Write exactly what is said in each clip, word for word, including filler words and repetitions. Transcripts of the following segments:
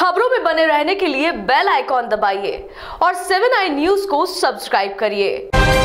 खबरों में बने रहने के लिए बेल आइकॉन दबाइए और सेवन आई न्यूज को सब्सक्राइब करिए।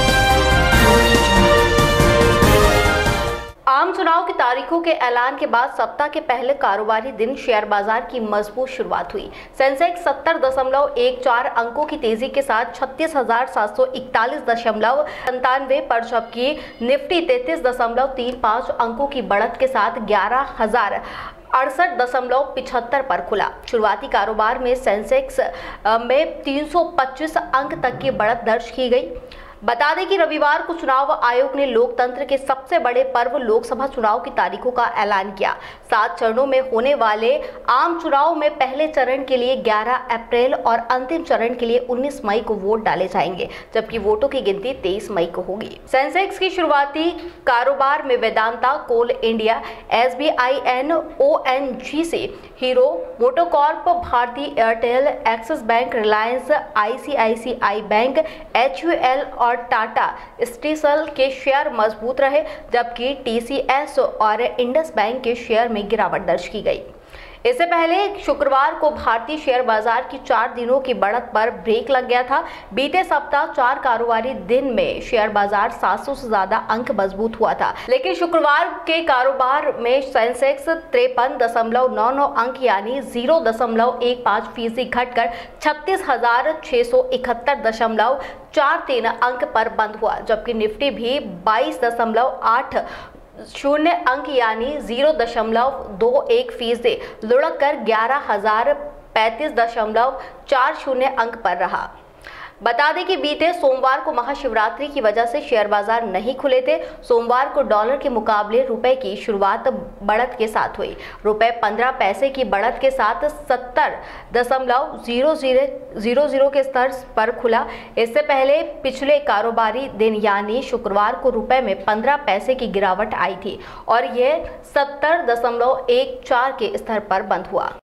आम चुनाव की तारीखों के ऐलान के बाद सप्ताह के पहले कारोबारी दिन शेयर बाजार की मजबूत शुरुआत हुई। सेंसेक्स सत्तर दशमलव एक चार अंकों की तेजी के साथ छत्तीस हजार सात सौ इकतालीस दशमलव संतानवे पर, जबकि निफ्टी तैतीस दशमलव तीन पाँच अंकों की बढ़त के साथ ग्यारह हजार अड़सठ दशमलव पिछहत्तर पर खुला। शुरुआती कारोबार में सेंसेक्स में तीन सौ पच्चीस अंक तक की बढ़त दर्ज की गई। बता दें कि रविवार को चुनाव आयोग ने लोकतंत्र के सबसे बड़े पर्व लोकसभा चुनाव की तारीखों का ऐलान किया। सात चरणों में होने वाले आम चुनाव में पहले चरण के लिए ग्यारह अप्रैल और अंतिम चरण के लिए उन्नीस मई को वोट डाले जाएंगे, जबकि वोटों की गिनती तेईस मई को होगी। सेंसेक्स की शुरुआती कारोबार में Vedanta, Coal India, S B I N, O N G C, Hero MotoCorp, Bharti Airtel, Axis Bank, Reliance, I C I C I Bank, H U L और टाटा स्टील के शेयर मजबूत रहे, जबकि टी सी एस और इंडस बैंक के शेयर में गिरावट दर्ज की गई। इससे पहले शुक्रवार को भारतीय शेयर बाजार की चार दिनों की बढ़त पर ब्रेक लग गया था। बीते सप्ताह चार कारोबारी दिन में शेयर बाजार सात सौ से ज्यादा अंक मजबूत हुआ था, लेकिन शुक्रवार के कारोबार में सेंसेक्स तिरपन दशमलव नौ नौ अंक यानी जीरो दशमलव एक पाँच फीसदी घटकर छत्तीस हजार छह सौ इकहत्तर दशमलव चार तीन अंक पर बंद हुआ, जबकि निफ्टी भी बाईस दशमलव आठ शून्य अंक यानी जीरो दशमलव दो एक फीसदी लुढ़क कर ग्यारह हजार पैंतीस दशमलव चार शून्य अंक पर रहा। बता दें कि बीते सोमवार को महाशिवरात्रि की वजह से शेयर बाजार नहीं खुले थे। सोमवार को डॉलर के मुकाबले रुपए की शुरुआत बढ़त के साथ हुई। रुपए पंद्रह पैसे की बढ़त के साथ सत्तर दशमलव जीरो जीरो जीरो जीरो के स्तर पर खुला। इससे पहले पिछले कारोबारी दिन यानी शुक्रवार को रुपए में पंद्रह पैसे की गिरावट आई थी और यह सत्तर दशमलव एक चार के स्तर पर बंद हुआ।